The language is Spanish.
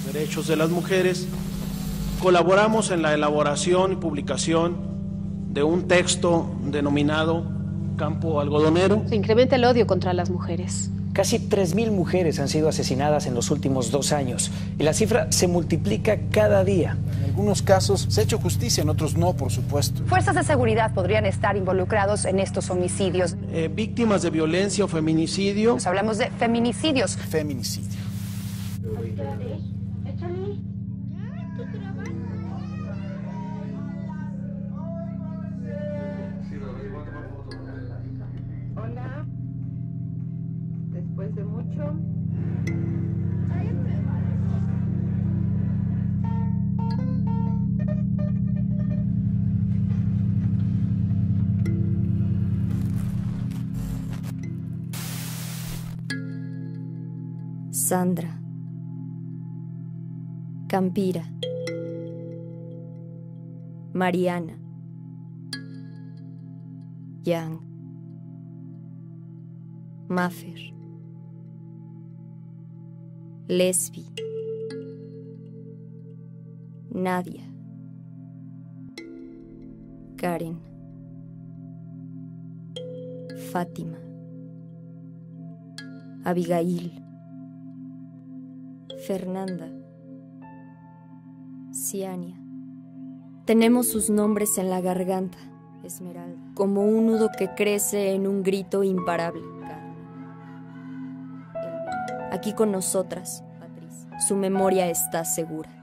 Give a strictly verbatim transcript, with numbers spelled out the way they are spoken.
Derechos de las Mujeres, colaboramos en la elaboración y publicación de un texto denominado Campo Algodonero. Se incrementa el odio contra las mujeres. Casi tres mil mujeres han sido asesinadas en los últimos dos años y la cifra se multiplica cada día. En algunos casos se ha hecho justicia, en otros no, por supuesto. Fuerzas de seguridad podrían estar involucrados en estos homicidios. Eh, víctimas de violencia o feminicidio. Pues hablamos de feminicidios. Feminicidio. Hola. Después de mucho. Sandra, Campira, Mariana, Yang, Mafer, Lesbi, Nadia, Karen, Fátima, Abigail, Fernanda, Ciania. Tenemos sus nombres en la garganta, Esmeralda, como un nudo que crece en un grito imparable. Aquí con nosotras, Patricia. Su memoria está segura.